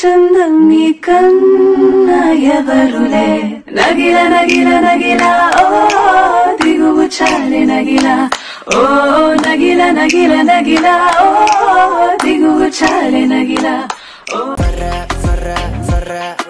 చందం నీ కన్నా ఎవరులే నగిల నగిల నగిల ఓ దిగువు చాలే నగిల ఓ నగిల నగిల నగిల ఓ దిగువు చాలే నగిల ఓ